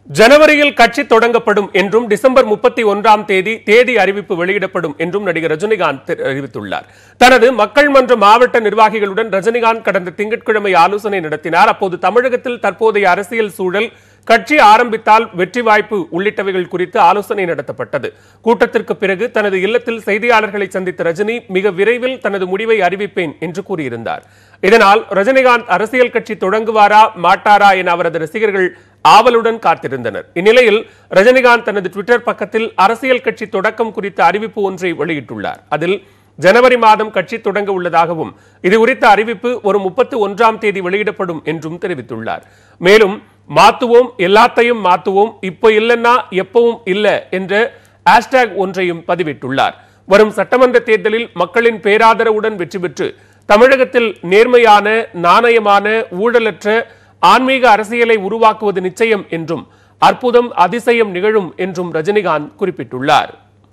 ஜனவரியில் கட்சி தொடங்கப்படும் என்றும் டிசம்பர் 31ஆம் தேதி அறிவிப்பு வெளியிடப்படும் என்றும் நடிகர் ரஜினிகாந்த் அறிவித்துள்ளார். தனது மக்கள் மன்ற மாவட்ட நிர்வாகிகளுடன் ரஜினிகாந்த் கடந்த திங்கட்கிழமை ஆலோசனை நடத்தினார். அப்போது தமிழகத்தில் தற்போதைய அரசியல் சூழல், கட்சி ஆரம்பித்தால் வெற்றி வாய்ப்பு உள்ளிட்டவைகள் குறித்து ஆலோசனை நடத்தப்பட்டது. கூட்டத்திற்கு பிறகு தனது இல்லத்தில் செய்தியாளர்களை சந்தித்த ரஜினி மிக விரைவில் தனது முடிவை அறிவிப்பேன் என்று கூறியிருந்தார். இதனால் ரஜினிகாந்த் அரசியல் கட்சி தொடங்குவாரா மாட்டாரா என அவரது ரசிகர்கள் ஆவலுடன் காத்திருந்தனர். இந்நிலையில் ரஜினிகாந்த் தனது ட்விட்டர் பக்கத்தில் அரசியல் கட்சி தொடக்கம் குறித்த அறிவிப்பு ஒன்றை வெளியிட்டுள்ளார். அதில் ஜனவரி மாதம் கட்சி தொடங்க உள்ளதாகவும் இது குறித்த அறிவிப்பு ஒரு 31ஆம் தேதி வெளியிடப்படும் என்றும் தெரிவித்துள்ளார். மேலும் மாத்துவோம், எல்லாத்தையும் மாத்துவோம், இப்போ இல்லைன்னா எப்பவும் இல்லை என்ற ஹேஷ்டேக் ஒன்றையும் பதிவிட்டுள்ளார். வரும் சட்டமன்ற தேர்தலில் மக்களின் பேராதரவுடன் வெற்றி பெற்று தமிழகத்தில் நேர்மையான, நாணயமான, ஊழலற்ற ஆன்மீக அரசியலை உருவாக்குவது நிச்சயம் என்றும் அற்புதம், அதிசயம் நிகழும் என்றும் ரஜினிகாந்த் குறிப்பிட்டுள்ளார்.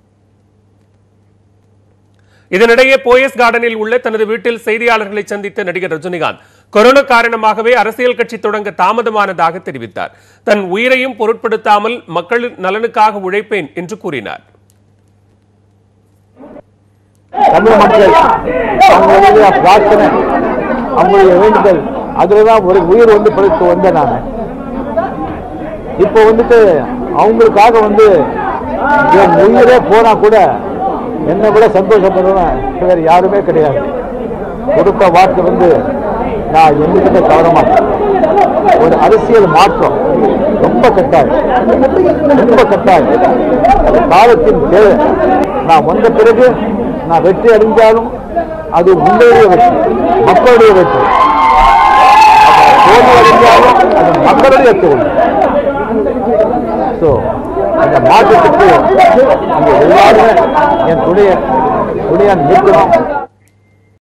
இதனிடையே போயஸ் கார்டனில் உள்ள தனது வீட்டில் செய்தியாளர்களை சந்தித்த நடிகர் ரஜினிகாந்த் கொரோனா காரணமாகவே அரசியல் கட்சி தொடங்க தாமதமானதாக தெரிவித்தார். தன் உயிரையும் பொருட்படுத்தாமல் மக்களின் நலனுக்காக உழைப்பேன் என்று கூறினார். தமிழ் மக்கள் அவங்களுடைய பிரார்த்தனை, அவங்களுடைய வேண்டுதல், அதுலதான் ஒரு உயிர் படுத்து வந்தேன் நான். இப்போ அவங்களுக்காக என் உயிரே போனா கூட என்னை விட சந்தோஷப்படுவேன் வேற யாருமே கிடையாது. கொடுத்த வாக்கு நான் என்னைக்குமே தவற மாட்டேன். ஒரு அரசியல் மாற்றம் ரொம்ப கட்டாயம், ரொம்ப கட்டாயம். காலத்தின் தேவை. நான் வந்த பிறகு நான் வெற்றி அடைஞ்சாலும் அது உங்களுடைய வெற்றி, மக்களுடைய வெற்றி. தோல்வி அடைஞ்சாலும் அது மக்களுடைய தோல்வி. அந்த மாற்றத்துக்கு எல்லாருமே என் துணையை நிற்கணும்.